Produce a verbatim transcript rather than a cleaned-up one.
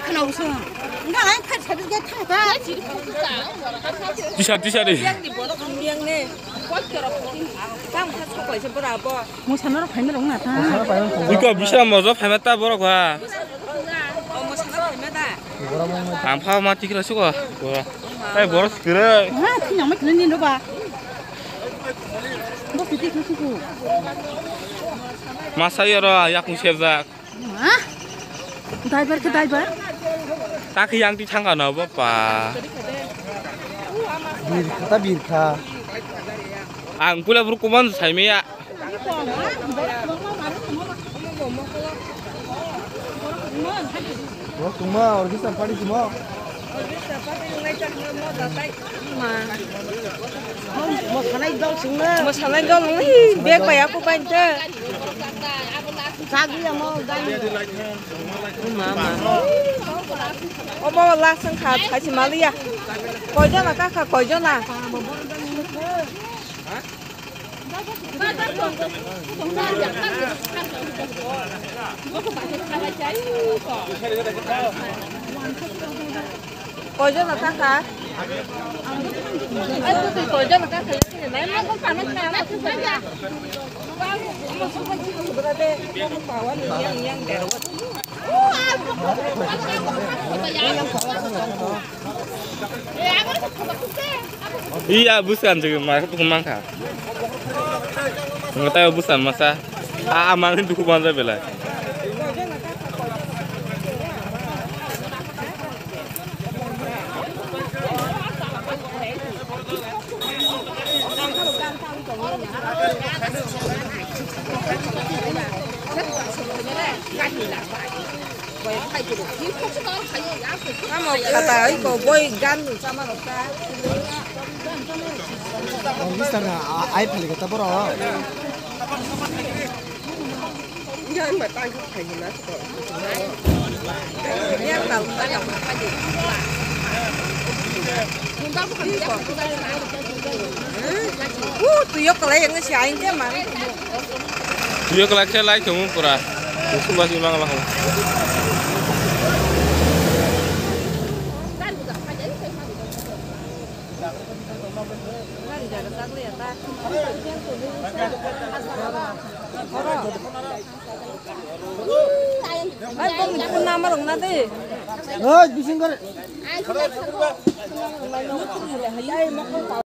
खोनावसो ओंखालाय फाट साबिगे थांबा दिसा दिसा दे मोसानो फाइनो दं ना ता इको बिसा मजा फाइमाता बरगवा आमफा मातिखौ सुगो ए बरस गरे हा थिनाव मै खिनि नबा बो पिति खुसिखौ मासायो र याकुं सेबजा हा ड्राइवर के ड्राइवर ताखि आंति थांगा न बापा बिरखा ता बिरखा आं पुला बुरकुमान साइमेया वो तुमा और किसा पड़ी तुमा mo sanai dong singna Mo sanay dong hi beg ba aku pa inte. sagi ya mo dai Mama. O ba la sang kha chai chi mali ya. Koi jo la ka kha koi jo la. Koi jo la ka kha. Ai tu koi jo la ka kha ni nai ma ko pa na na na tu sa ya. Mo so pa chi ku bra de ko pa wa ni yang yang de ro. iya busan juga mereka tuh mangka nggak tahu busan masa ah amalin tuh kubanza bela Kamu kata iko boy gan sama lokta. और किसा ना आई फैल के ता बरो Yang matang ku kai na ko. Yang tal ta yang pa di. Uh, tu yo kala yang si aing je man. dia kelaknya lagi kamu pura itu masih mang lah Ay, pun nama dong nanti. ओए बिसिंगर